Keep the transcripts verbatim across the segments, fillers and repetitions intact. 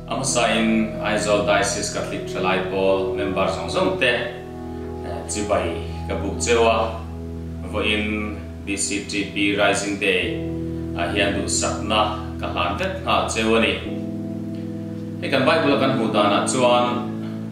Amasain Aizawl Diocese Catholic Tralai Paul member song song te chibai kabuk chewa voin D C T P Rising Day a hian du sakna ka han vet nga chewani ekan Bible kan hudana chuan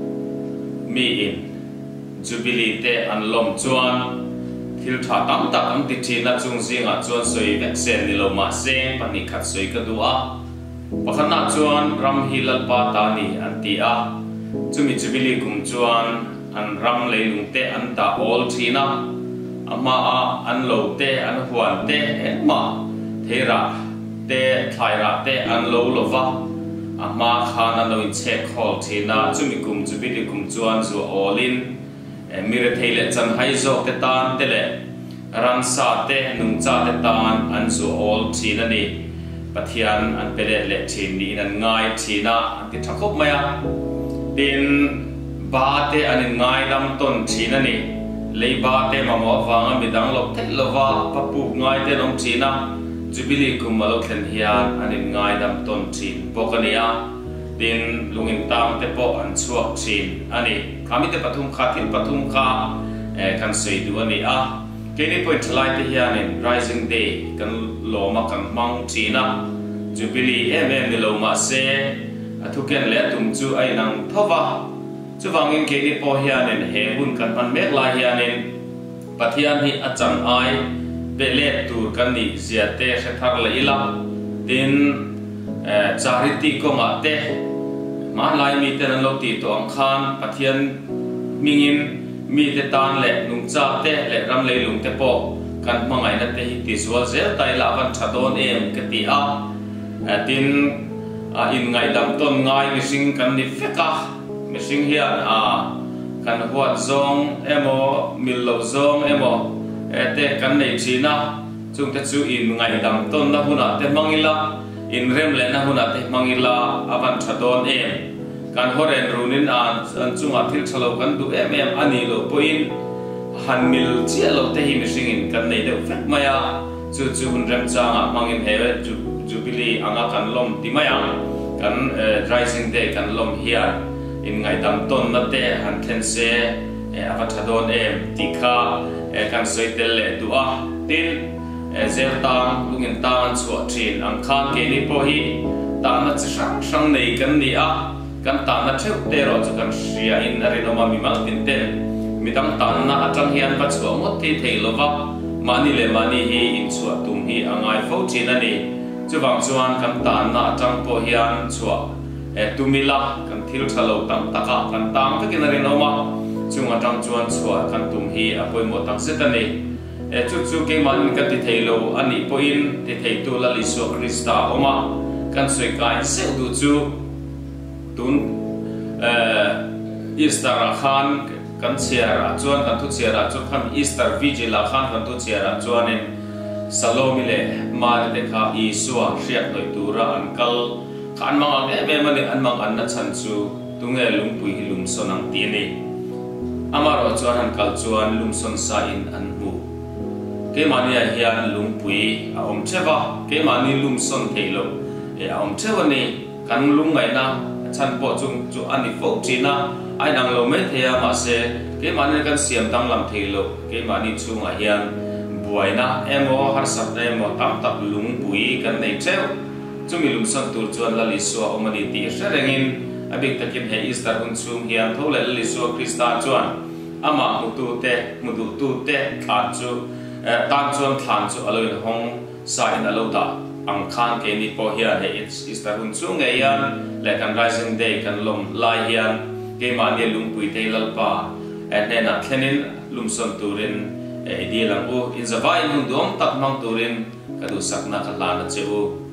mi in jubilee te anlom chuan thil tha tam tak ang ti thina chung zinga chuan soi vek sen ni lo ma se pani khat soi ka duwa pakhana chuan ram hilal pa ta ni an ti a chumi jubilee kum chuan an ram leilung te an ta all thina ama a an lo te an huan te enma thera te thaira te an lo lova ama khana lo in che khol thina chumi kum jubilee kum chuan zu all in mire theile chan hai zo te tan te le ran sa te nung cha te tan an zu all thina ni pathian an pele le thin ni an ngai thina an ti thakop maya tin ba te an ngai lam ton thina ni lei ba te ma mo wanga midang lok the lova papu ngai te nom thina jubilee kum malo thlen hian an ngai lam ton thin pokania tin lungin tam te po an chuak thin ani kami te pathum kha thin pathum kha kan sei du ani a keni point lai te hian in Rising Day kan loma kan mang thina jubilee em em ni loma se athuken le tum chu ai nang thowa chuwangin keni po hian in he hun kan man mek lai hian in pathian hi achang ai pele tur kan ni zia te se thar la ila tin charity ko ma te ma lai mi te nan lo ti to ang khan pathian mingin mi te tan le nung cha te le ram le lung te po kan mangai na te hi ti zual zel tai la van thadon em ke ti a tin a in ngai dam ton ngai mi sing kan ni feka mi sing hian a kan huat zong emo mil lo zong emo te kan nei china chung te chu in ngai dam ton na huna te mangila in rem le na huna te mangila avan thadon em kan horen runin an an chunga thil thalo kan du em em ani lo poin han mil chialo te hi mishingin kan nei de fek maya chu chu hun rem changa mangin he jubilee anga kan lom ti maya kan Rising Day kan lom here in ngai dam ton na te han thlen se avathadon em tikha kan soitel le du a tin zel tang lungin tang chu thin ang khan ke ni po hi ta na chi sang sang nei kan ni a kan ta na theu te ro chu kan ria in arinoma mi mal tin ten mi tang ta na atang hian pa chu ngot thi thei lova mani le mani hi in chu tum hi angai fo thin ani chuwang chuan kan ta na atang po hian chu e tumila kan thil thalo tam taka kan tang takin arinoma chunga tang chuan chu kan tum hi apoi mo tak setani e chu chu ke man kan ti theilo ani po in ti thei tu la li so Krista oma kan soi kai se du chu tun Easter khan kan chiara chuan kan thu chiara chu khan Easter vigil khan kan thu chiara chuan in Salomi le mar te kha Isua riak noi tura an kal khan mang age me mani an mang an na chan chu tunge lungpui hi lum sonang ti ni amaro chuan han kal chuan lum son sa in an mu ke mani a hian lungpui a om thewa ke mani lum son theilo e a om thewa ni kan lung ngai na chan po chung chu ani fo china ai nang lo me thea ma se ke mani kan siam tang lam theilo ke mani chung a hian buaina emo har sap emo tam tak lung pui kan nei cheu chumi lum san tur chuan la li so omani ti serengin abik takin he Easter hun chung hian thole li so Krista chuan ama mutu te mudu tu te khan chu tan chuan thlan chu aloin hong sa in alo da ang khan ke ni po hian he Easter hun chung nge yan le kan Rising Day kan lom lai hian ke ma ni lung pui te lalpa ene na thlenin lum son turin e di lang u in zawai hun dom tak mang turin kadu sakna khalana cheu